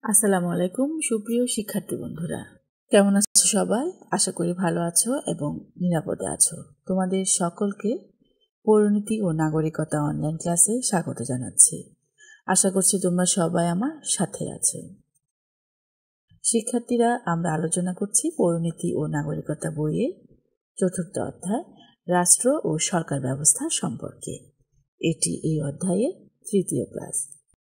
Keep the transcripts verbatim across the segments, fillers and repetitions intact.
আসসালামু আলাইকুম সুপ্রিয় শিক্ষার্থী বন্ধুরা, কেমন আছো সবাই? আশা করি ভালো আছো এবং নিরাপদে আছো। তোমাদের সকলকে পরিণতি ও নাগরিকতা অনলাইন ক্লাসে স্বাগত জানাচ্ছি। আশা করছি তোমরা সবাই আমার সাথে আছো। শিক্ষার্থীরা, আমরা আলোচনা করছি পরিণতি ও নাগরিকতা বইয়ের চতুর্থ অধ্যায় রাষ্ট্র ও সরকার ব্যবস্থা সম্পর্কে। এটি এই অধ্যায়ের তৃতীয় ক্লাস।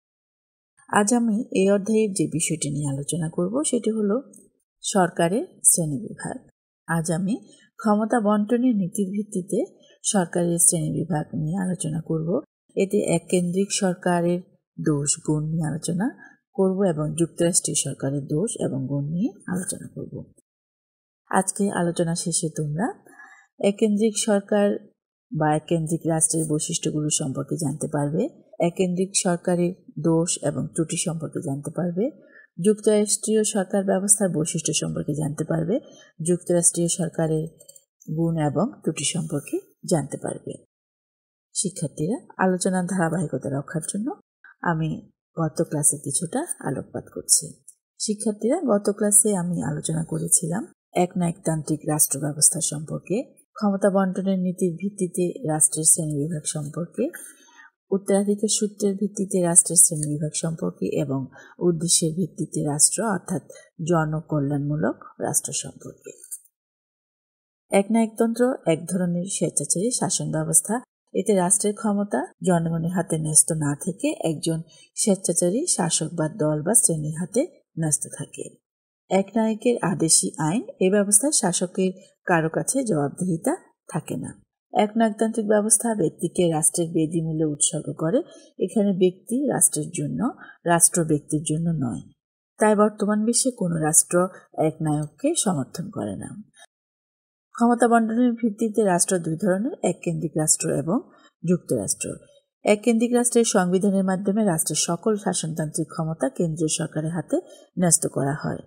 আজ আমি এই অধ্যায়ের যে বিষয়টি নিয়ে আলোচনা করব সেটি হলো সরকারের শ্রেণীবিভাগ। আজ আমি ক্ষমতা বন্টনের নীতির ভিত্তিতে সরকারের শ্রেণীবিভাগ নিয়ে আলোচনা করব। এতে এককেন্দ্রিক সরকারের দোষ গুণ নিয়ে আলোচনা করব এবং যুক্তরাষ্ট্রীয় সরকারের দোষ এবং গুণ নিয়ে আলোচনা করব। আজকে আলোচনা শেষে তোমরা এককেন্দ্রিক সরকার বা এককেন্দ্রিক রাষ্ট্রের বৈশিষ্ট্যগুলো সম্পর্কে জানতে পারবে, এককেন্দ্রিক সরকারের দোষ এবং ত্রুটি সম্পর্কে জানতে পারবে, যুক্তরাষ্ট্রীয় সরকার ব্যবস্থার বৈশিষ্ট্য সম্পর্কে জানতে পারবে, যুক্তরাষ্ট্রীয় সরকারের গুণ এবং ত্রুটি সম্পর্কে জানতে পারবে। শিক্ষার্থীরা, আলোচনার ধারাবাহিকতা রক্ষার জন্য আমি গত ক্লাসে কিছুটা আলোকপাত করছি। শিক্ষার্থীরা, গত ক্লাসে আমি আলোচনা করেছিলাম একনায়কতান্ত্রিক রাষ্ট্র ব্যবস্থা সম্পর্কে, ক্ষমতা বন্টনের নীতির ভিত্তিতে রাষ্ট্রের শ্রেণীবিভাগ সম্পর্কে, উত্তরাধিকার সূত্রের ভিত্তিতে রাষ্ট্রের শ্রেণীবিভাগ সম্পর্কে এবং উদ্দেশ্যের ভিত্তিতে রাষ্ট্র অর্থাৎ জনকল্যাণমূলক রাষ্ট্র সম্পর্কে। একনায়কতন্ত্র এক ধরনের স্বেচ্ছাচারী শাসন ব্যবস্থা। এতে রাষ্ট্রের ক্ষমতা জনগণের হাতে ন্যস্ত না থেকে একজন স্বেচ্ছাচারী শাসক বা দল বা শ্রেণীর হাতে ন্যস্ত থাকে। একনায়কের আদেশী আইন এই ব্যবস্থায় শাসকের কারো কাছে জবাবদিহিতা থাকে না। একনায়কতান্ত্রিক ব্যবস্থা ব্যক্তিকে রাষ্ট্রের বেদিমূলে উৎসর্গ করে। এখানে ব্যক্তি রাষ্ট্রের জন্য, রাষ্ট্র ব্যক্তির জন্য নয়। তাই বর্তমান বিশ্বে কোনো রাষ্ট্র একনায়ককে সমর্থন করে না। ক্ষমতা বন্টনের ভিত্তিতে রাষ্ট্র দুই ধরনের, এককেন্দ্রিক রাষ্ট্র এবং যুক্তরাষ্ট্র। এককেন্দ্রিক রাষ্ট্রের সংবিধানের মাধ্যমে রাষ্ট্রের সকল শাসনতান্ত্রিক ক্ষমতা কেন্দ্রীয় সরকারের হাতে ন্যস্ত করা হয়।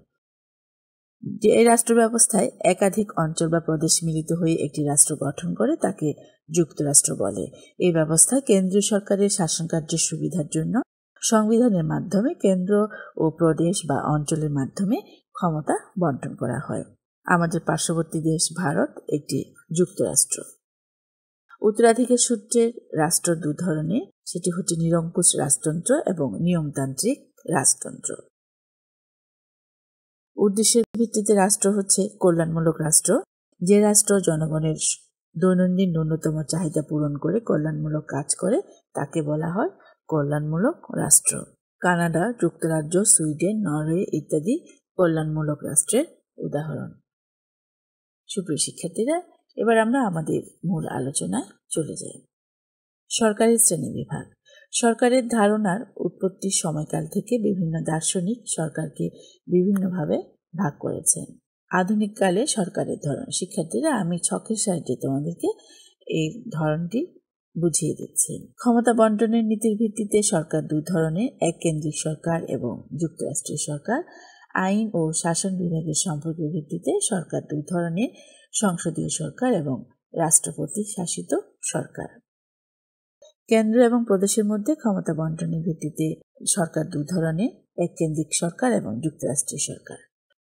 যে এই রাষ্ট্র ব্যবস্থায় একাধিক অঞ্চল বা প্রদেশ মিলিত হয়ে একটি রাষ্ট্র গঠন করে তাকে যুক্তরাষ্ট্র বলে। এই ব্যবস্থায় কেন্দ্রীয় সরকারের শাসন কার্যের সুবিধার জন্য সংবিধানের মাধ্যমে কেন্দ্র ও প্রদেশ বা অঞ্চলের মাধ্যমে ক্ষমতা বন্টন করা হয়। আমাদের পার্শ্ববর্তী দেশ ভারত একটি যুক্তরাষ্ট্র। উত্তরাধিকার সূত্রের রাষ্ট্র দু ধরনের, সেটি হচ্ছে নিরঙ্কুশ রাজতন্ত্র এবং নিয়মতান্ত্রিক রাজতন্ত্র। উদ্দেশ্যের ভিত্তিতে রাষ্ট্র হচ্ছে কল্যাণমূলক রাষ্ট্র। যে রাষ্ট্র জনগণের দৈনন্দিন ন্যূনতম চাহিদা পূরণ করে কল্যাণমূলক কাজ করে তাকে বলা হয় কল্যাণমূলক রাষ্ট্র। কানাডা, যুক্তরাজ্য, সুইডেন, নরওয়ে ইত্যাদি কল্যাণমূলক রাষ্ট্রের উদাহরণ। সুপ্রিয় শিক্ষার্থীরা, এবার আমরা আমাদের মূল আলোচনায় চলে যাই। সরকারের শ্রেণীবিভাগ। সরকারের ধারণার উৎপত্তির সময়কাল থেকে বিভিন্ন দার্শনিক সরকারকে বিভিন্নভাবে ভাগ করেছেন। আধুনিক কালে সরকারের ধরন। শিক্ষার্থীরা, আমি ছকের সাহায্যে তোমাদেরকে এই ধরনটি বুঝিয়ে দিচ্ছি। ক্ষমতা বন্টনের নীতির ভিত্তিতে সরকার দুই ধরনের, এককেন্দ্রিক সরকার এবং যুক্তরাষ্ট্রীয় সরকার। আইন ও শাসন বিভাগের সম্পর্কের ভিত্তিতে সরকার দুই ধরনের, সংসদীয় সরকার এবং রাষ্ট্রপতি শাসিত সরকার। কেন্দ্র এবং প্রদেশের মধ্যে ক্ষমতা বন্টনের ভিত্তিতে সরকার দুই ধরনের, এককেন্দ্রিক সরকার এবং যুক্তরাষ্ট্রীয় সরকার।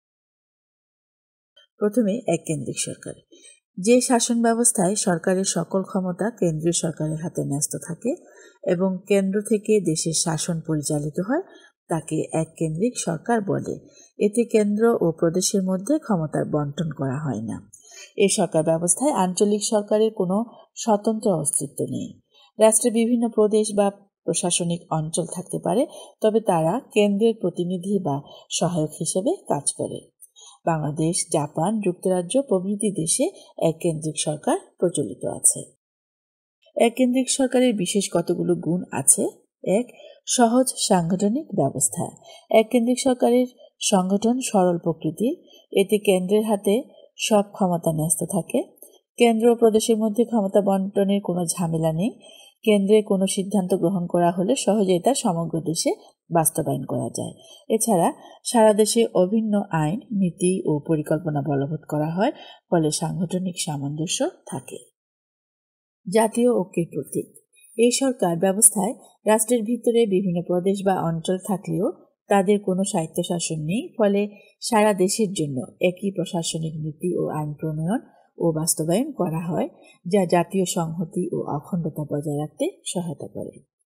প্রথমে এককেন্দ্রিক সরকার। যে শাসন ব্যবস্থায় সরকারের সকল ক্ষমতা কেন্দ্রীয় সরকারের হাতে ন্যস্ত থাকে এবং কেন্দ্র থেকে দেশের শাসন পরিচালিত হয় তাকে এককেন্দ্রিক সরকার বলে। এতে কেন্দ্র ও প্রদেশের মধ্যে ক্ষমতার বন্টন করা হয় না। এই সরকার ব্যবস্থায় আঞ্চলিক সরকারের কোনো স্বতন্ত্র অস্তিত্ব নেই। রাষ্ট্রে বিভিন্ন প্রদেশ বা প্রশাসনিক অঞ্চল থাকতে পারে, তবে তারা কেন্দ্রের প্রতিনিধি বা সহায়ক হিসেবে কাজ করে। বাংলাদেশ, জাপান, যুক্তরাজ্য প্রভৃতি দেশে এককেন্দ্রিক সরকার প্রচলিত আছে। এককেন্দ্রিক সরকারের বিশেষ কতগুলো গুণ আছে। এক, সহজ সাংগঠনিক ব্যবস্থা। এককেন্দ্রিক সরকারের সংগঠন সরল প্রকৃতির। এতে কেন্দ্রের হাতে সব ক্ষমতা ন্যস্ত থাকে। কেন্দ্র ও প্রদেশের মধ্যে ক্ষমতা বন্টনের কোনো ঝামেলা নেই। কেন্দ্রে কোনো সিদ্ধান্ত গ্রহণ করা হলে সহজেই তা সমগ্র দেশে বাস্তবায়ন করা যায়। এছাড়া সারা দেশে অভিন্ন আইন, নীতি ও পরিকল্পনা বলবৎ করা হয়, ফলে সাংগঠনিক সামঞ্জস্য থাকে। জাতীয় ঐক্যের প্রতীক। এই সরকার ব্যবস্থায় রাষ্ট্রের ভিতরে বিভিন্ন প্রদেশ বা অঞ্চল থাকলেও তাদের কোনো স্বায়ত্তশাসন নেই, ফলে সারা দেশের জন্য একই প্রশাসনিক নীতি ও আইন প্রণয়ন ও বাস্তবায়ন করা হয়, যা জাতীয় সংহতি ও অখণ্ডতা বজায় রাখতে সহায়তা করে।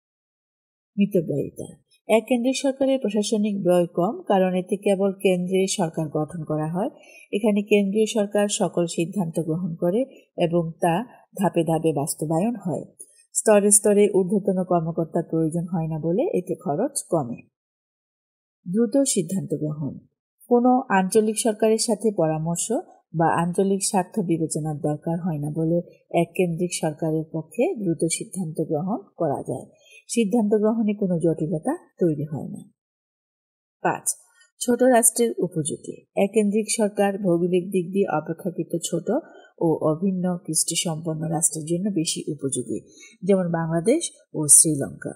মিতব্যয়িতা। এক কেন্দ্রিক সরকারের প্রশাসনিক ব্যয় কম, কারণ এতে কেবল কেন্দ্রের সরকার গঠন করা হয়। এখানে কেন্দ্রীয় সরকার সকল সিদ্ধান্ত গ্রহণ করে এবং তা ধাপে ধাপে বাস্তবায়ন হয়। স্তরে স্তরে ঊর্ধ্বতন কর্মকর্তার প্রয়োজন হয় না বলে এতে খরচ কমে। দ্রুত সিদ্ধান্ত গ্রহণ। কোনো আঞ্চলিক সরকারের সাথে পরামর্শ বা আঞ্চলিক স্বার্থ বিবেচনার দরকার হয় না বলে এক কেন্দ্রিক সরকারের পক্ষে দ্রুত সিদ্ধান্ত গ্রহণ করা যায়। সিদ্ধান্ত গ্রহণে কোনো জটিলতা তৈরি হয় না। পাঁচ, ছোট রাষ্ট্রের উপযোগী। একেন্দ্রিক সরকার ভৌগোলিক দিক দিয়ে অপেক্ষাকৃত ছোট ও অভিন্ন কৃষ্টি সম্পন্ন রাষ্ট্রের জন্য বেশি উপযোগী, যেমন বাংলাদেশ ও শ্রীলঙ্কা।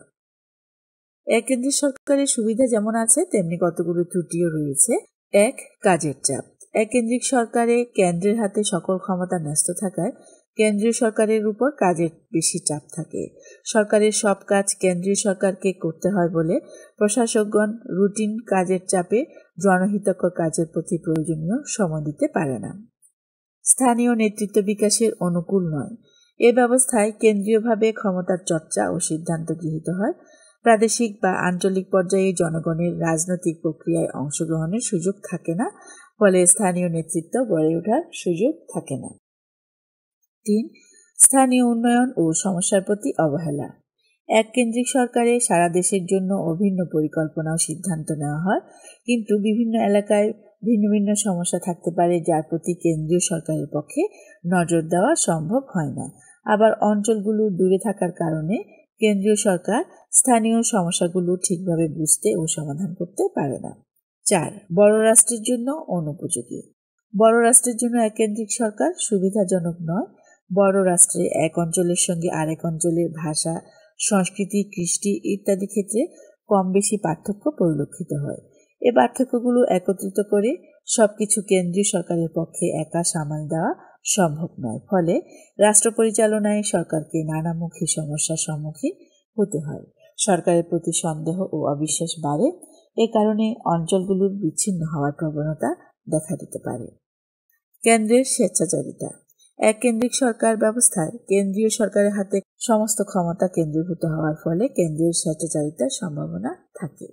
একেন্দ্রিক সরকারের সুবিধা যেমন আছে তেমনি কতগুলো ত্রুটিও রয়েছে। এক, কাজের চাপ। একেন্দ্রিক সরকারে কেন্দ্রের হাতে সকল ক্ষমতা ন্যস্ত থাকায় কেন্দ্রীয় সরকারের উপর কাজের বেশি চাপ থাকে। সরকারের সব কাজ কেন্দ্রীয় সরকারকে করতে হয় বলে প্রশাসকগণ রুটিন কাজের চাপে জনহিতকর কাজের প্রতি প্রয়োজনীয় সময় দিতে পারে না। স্থানীয় নেতৃত্ব বিকাশের অনুকূল নয়। এ ব্যবস্থায় কেন্দ্রীয়ভাবে ক্ষমতার চর্চা ও সিদ্ধান্ত গৃহীত হয়। প্রাদেশিক বা আঞ্চলিক পর্যায়ে জনগণের রাজনৈতিক প্রক্রিয়ায় অংশগ্রহণের সুযোগ থাকে না, ফলে স্থানীয় নেতৃত্ব গড়ে ওঠার সুযোগ থাকে না। তিন, স্থানীয় উন্নয়ন ও সমস্যার প্রতি অবহেলা। এক কেন্দ্রিক সরকারে সারা দেশের জন্য অভিন্ন পরিকল্পনা ও সিদ্ধান্ত নেওয়া হয়, কিন্তু বিভিন্ন এলাকায় ভিন্ন ভিন্ন সমস্যা থাকতে পারে, যার প্রতি কেন্দ্রীয় সরকারের পক্ষে নজর দেওয়া সম্ভব হয় না। আবার অঞ্চলগুলো দূরে থাকার কারণে কেন্দ্রীয় সরকার স্থানীয় সমস্যাগুলো ঠিকভাবে বুঝতে ও সমাধান করতে পারে না। চার, বড় রাষ্ট্রের জন্য অনুপযোগী। বড় রাষ্ট্রের জন্য একেন্দ্রিক সরকার সুবিধাজনক নয়। বড় রাষ্ট্রে এক অঞ্চলের সঙ্গে আরেক অঞ্চলের ভাষা, সংস্কৃতি, কৃষ্টি ইত্যাদি ক্ষেত্রে কম বেশি পার্থক্য পরিলক্ষিত হয়। এ পার্থক্যগুলো একত্রিত করে সবকিছু কেন্দ্রীয় সরকারের পক্ষে একা সামাল দেওয়া সম্ভব নয়, ফলে রাষ্ট্র পরিচালনায় সরকারকে নানামুখী সমস্যার সম্মুখীন হতে হয়। সরকারের প্রতি সন্দেহ ও অবিশ্বাস বাড়ে। এ কারণে অঞ্চলগুলোর বিচ্ছিন্ন হওয়ার প্রবণতা দেখা দিতে পারে। কেন্দ্রের স্বেচ্ছাচারিতা। এক কেন্দ্রিক সরকার ব্যবস্থায় কেন্দ্রীয় সরকারের হাতে সমস্ত ক্ষমতা কেন্দ্রীভূত হওয়ার ফলে কেন্দ্রের স্বেচ্ছাচারিতার সম্ভাবনা থাকে।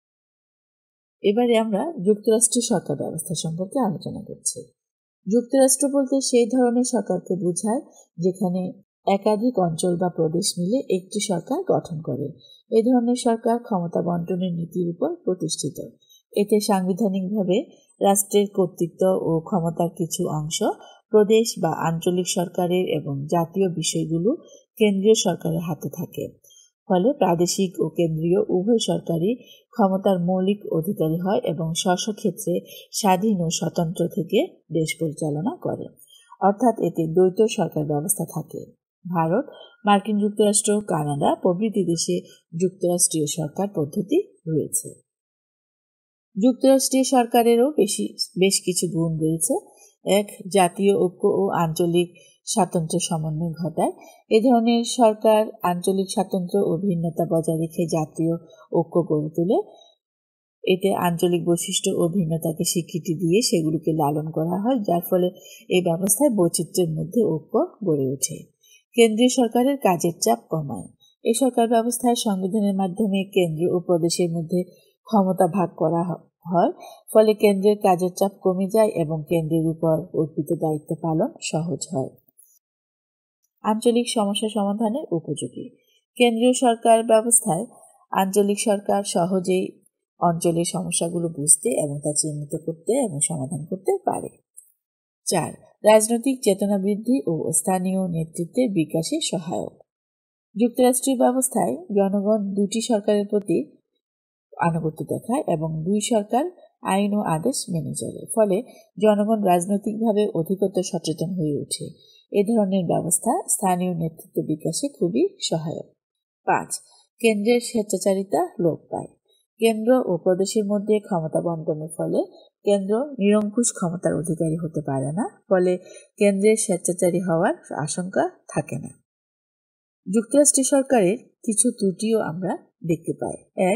এবারে আমরা যুক্তরাষ্ট্রীয় সরকার ব্যবস্থা সম্পর্কে আলোচনা করছি। যুক্তরাষ্ট্র বলতে সেই ধরনের সরকারকে বোঝায় যেখানে একাধিক অঞ্চল বা প্রদেশ মিলে একটি সরকার গঠন করে। এ ধরনের সরকার ক্ষমতা বন্টনের নীতির উপর প্রতিষ্ঠিত। এতে সাংবিধানিকভাবে রাষ্ট্রের কর্তৃত্ব ও ক্ষমতার কিছু অংশ প্রদেশ বা আঞ্চলিক সরকারের এবং জাতীয় বিষয়গুলো কেন্দ্রীয় সরকারের হাতে থাকে। ফলে প্রাদেশিক ও কেন্দ্রীয় উভয় সরকারই ক্ষমতার মৌলিক অধিকারী হয় এবং স্ব ক্ষেত্রে স্বাধীন ও স্বতন্ত্র থেকে দেশ পরিচালনা করে। অর্থাৎ এতে দ্বৈত সরকার ব্যবস্থা থাকে। ভারত, মার্কিন যুক্তরাষ্ট্র, কানাডা প্রভৃতি দেশে যুক্তরাষ্ট্রীয় সরকার পদ্ধতি রয়েছে। যুক্তরাষ্ট্রীয় সরকারেরও বেশি বেশ কিছু গুণ রয়েছে। এক, জাতীয় ঐক্য ও আঞ্চলিক স্বাতন্ত্র্য সমন্বয় ঘটায়। এ ধরনের সরকার আঞ্চলিক স্বাতন্ত্র্য ও ভিন্নতা বজায় রেখে জাতীয় ঐক্য গড়ে তোলে। এতে আঞ্চলিক বৈশিষ্ট্য ও ভিন্নতাকে স্বীকৃতি দিয়ে সেগুলোকে লালন করা হয়, যার ফলে এই ব্যবস্থায় বৈচিত্র্যের মধ্যে ঐক্য গড়ে ওঠে। কেন্দ্রীয় সরকারের কাজের চাপ কমায়। এই সরকার ব্যবস্থায় সংবিধানের মাধ্যমে কেন্দ্র ও প্রদেশের মধ্যে ক্ষমতা ভাগ করা হয়, ফলে কেন্দ্রের কাজের চাপ কমে যায় এবং কেন্দ্রের উপর অর্পিত দায়িত্ব পালন সহজ হয়। আঞ্চলিক সমস্যা সমাধানের উপযোগী। কেন্দ্রীয় সরকার ব্যবস্থায় আঞ্চলিক সরকার সহজেই অঞ্চলের সমস্যাগুলো বুঝতে এবং তা চিহ্নিত করতে এবং সমাধান করতে পারে। চার, রাজনৈতিক চেতনা বৃদ্ধি ও স্থানীয় নেতৃত্বের বিকাশে সহায়ক। যুক্তরাষ্ট্রীয় ব্যবস্থায় জনগণ দুটি সরকারের প্রতি আনুগত্য দেখায় এবং দুই সরকার আইন ও আদেশ মেনে চলে, ফলে জনগণ রাজনৈতিকভাবে অধিকতর সচেতন হয়ে ওঠে। এ ধরনের ব্যবস্থা স্থানীয় নেতৃত্ব বিকাশে খুবই সহায়ক। পাঁচ, কেন্দ্রের স্বেচ্ছাচারিতা লোপ পায়। কেন্দ্র ও প্রদেশের মধ্যে ক্ষমতা বন্টনের ফলে কেন্দ্র নিরঙ্কুশ ক্ষমতার অধিকারী হতে পারে না, ফলে কেন্দ্রের স্বেচ্ছাচারী হওয়ার আশঙ্কা থাকে না। যুক্তরাষ্ট্রীয় সরকারের কিছু ত্রুটিও আমরা দেখতে পাই। এক,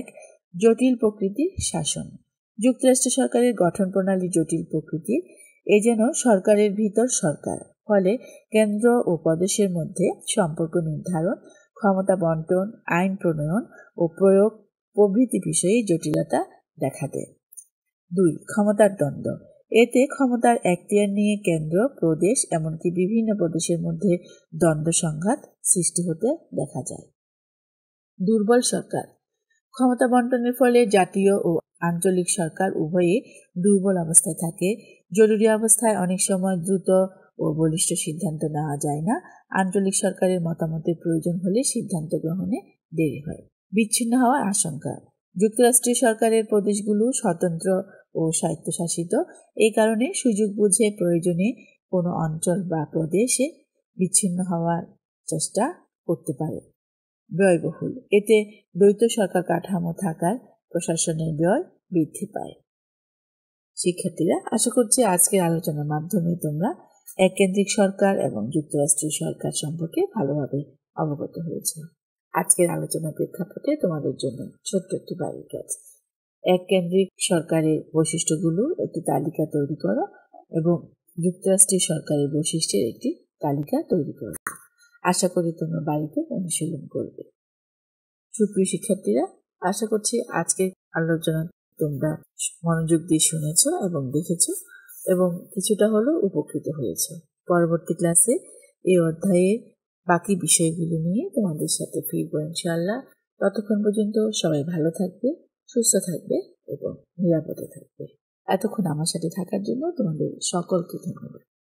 জটিল প্রকৃতির শাসন। যুক্তরাষ্ট্র সরকারের গঠন প্রণালী জটিল প্রকৃতির। এ যেন সরকারের ভিতর সরকার, ফলে কেন্দ্র ও প্রদেশের মধ্যে সম্পর্ক নির্ধারণ, ক্ষমতা বন্টন, আইন প্রণয়ন ও প্রয়োগ প্রভৃতি বিষয়ে জটিলতা দেখা দেয়। দুই, ক্ষমতার দ্বন্দ্ব। এতে ক্ষমতার এখতিয়ার নিয়ে কেন্দ্র, প্রদেশ এমনকি বিভিন্ন প্রদেশের মধ্যে দ্বন্দ্ব সংঘাত সৃষ্টি হতে দেখা যায়। দুর্বল সরকার। ক্ষমতা বন্টনের ফলে জাতীয় ও আঞ্চলিক সরকার উভয়ে দুর্বল অবস্থায় থাকে। জরুরি অবস্থায় অনেক সময় দ্রুত ও বলিষ্ঠ সিদ্ধান্ত নেওয়া যায় না। আঞ্চলিক সরকারের মতামতের প্রয়োজন হলে সিদ্ধান্ত গ্রহণে দেরি হয়। বিচ্ছিন্ন হওয়ার আশঙ্কা। যুক্তরাষ্ট্রীয় সরকারের প্রদেশগুলো স্বতন্ত্র ও স্বায়ত্তশাসিত। এই কারণে সুযোগ বুঝে প্রয়োজনে কোনো অঞ্চল বা প্রদেশে বিচ্ছিন্ন হওয়ার চেষ্টা করতে পারে। ব্যয়বহুল। এতে দ্বৈত সরকার কাঠামো থাকায় প্রশাসনের ব্যয় বৃদ্ধি পায়। শিক্ষার্থীরা, আশা করছি আজকের আলোচনার মাধ্যমে তোমরা এককেন্দ্রিক সরকার এবং যুক্তরাষ্ট্রীয় সরকার সম্পর্কে ভালোভাবে অবগত হয়েছে। আজকের আলোচনার প্রেক্ষাপটে তোমাদের জন্য ছোট্ট একটি বাড়ির কাজ। এককেন্দ্রিক সরকারের বৈশিষ্ট্যগুলো একটি তালিকা তৈরি করো এবং যুক্তরাষ্ট্রীয় সরকারের বৈশিষ্ট্যের একটি তালিকা তৈরি করো। আশা করি তোমরা বাড়িতে অনুশীলন করবে। সুপ্রিয় শিক্ষার্থীরা, আশা করছি আজকের আলোচনা তোমরা মনোযোগ দিয়ে শুনেছ এবং দেখেছ এবং কিছুটা হলেও উপকৃত হয়েছ। পরবর্তী ক্লাসে এই অধ্যায়ের বাকি বিষয়গুলো নিয়ে তোমাদের সাথে ফিরবো ইনশাআল্লাহ। ততক্ষণ পর্যন্ত সবাই ভালো থাকবে, সুস্থ থাকবে এবং নিরাপদে থাকবে। এতক্ষণ আমার সাথে থাকার জন্য তোমাদের সকলকে ধন্যবাদ।